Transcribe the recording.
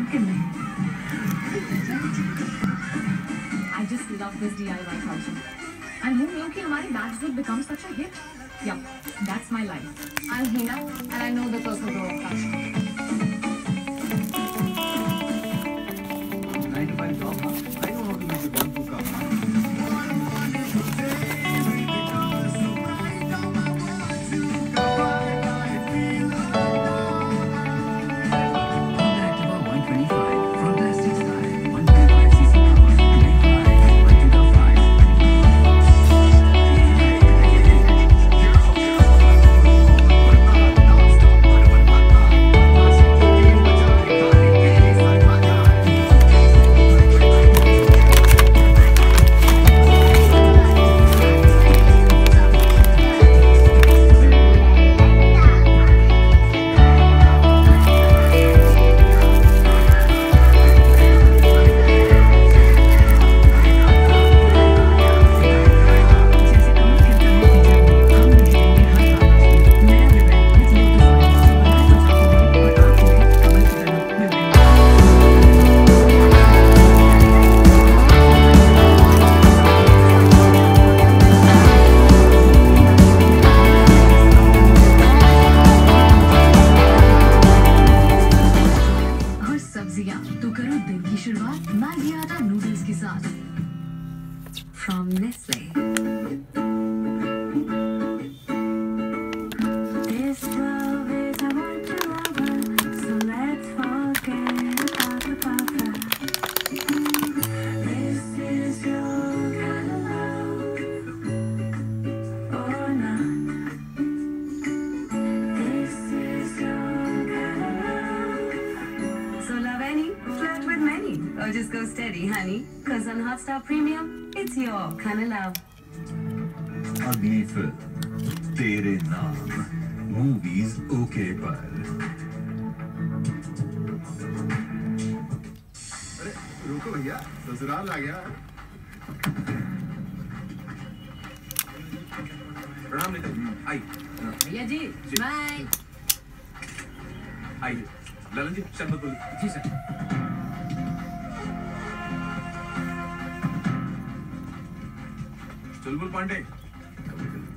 मुमकिन नहीं। I just love this DIY culture. And who knew कि हमारी bags would become such a hit? Yup, that's my life. I'm Hina, and I know the purple glow of fashion. 9 to 5 job, huh? I know how to make it 1-2 come. तो करो दिन की शुरुआत Maggi आटा noodles के साथ from Nestle. Or just go steady, honey. Cause on Hotstar Premium, it's your kind of love. अगली film Tere Naam movies okay पर। अरे रुको भैया, ससुराल आ गया। प्रणाम नितिन। आई भैया जी, बाय। आइए ललन जी, शरबत बोलिए। जी सर। चुलबुल पांडे।